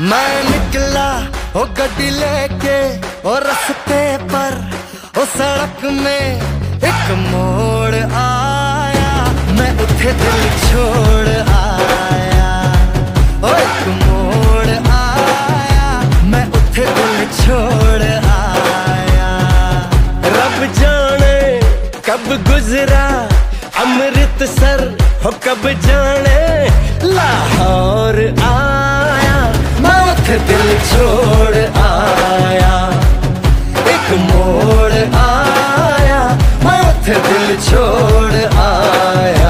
मैं निकला ओ गड्डी लेके ओ रास्ते पर ओ सड़क में एक मोड़ आया, मैं उठे दिल छोड़ आया। ओ एक मोड़ आया, मैं उठे दिल छोड़ आया। रब जाने कब गुजरा अमृतसर हो, कब जाने लाहौर आया, मैं उठे दिल छोड़ आया। एक मोड़ आया, मैं उठे दिल छोड़ आया।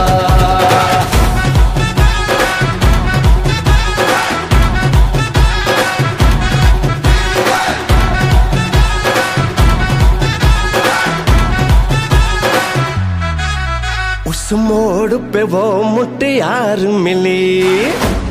उस मोड़ पे वो मुटियार मिली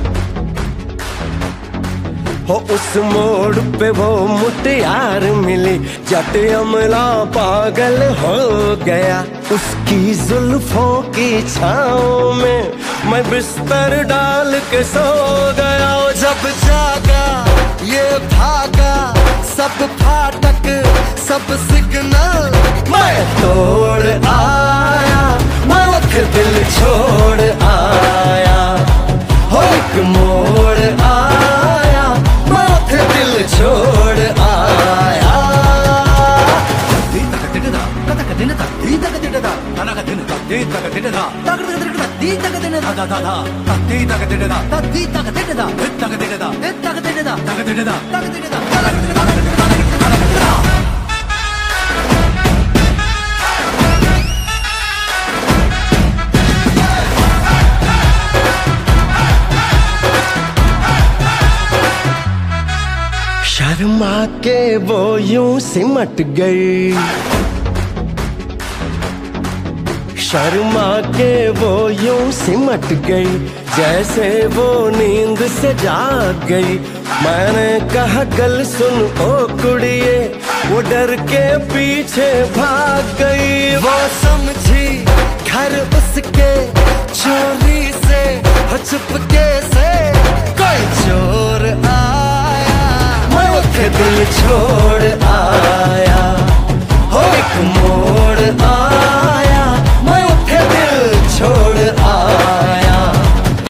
हो, उस मोड़ पे वो मुटियार मिली। जट अमला पागल हो गया, उसकी जुल्फों की छाँव में मैं बिस्तर डाल के सो गया। जब जागा ये भागा, सब फाटक सब सिग्नल मैं तोड़ आया, मैं उठे दिल छोड़ आया। हो एक मोड़ आया, मैं उठे दिल छोड़ आया। शर्मा के वो यूं सिमट गई, शर्मा के वो यूं सिमट गई, जैसे वो नींद से जाग गई। मैंने कहा गल सुन ओ कुड़िए, वो डर के पीछे भाग गई। वो समझी घर उसके चोरी से हो, चुपके से कोई चोर आया, मैं उठे दिल छोड़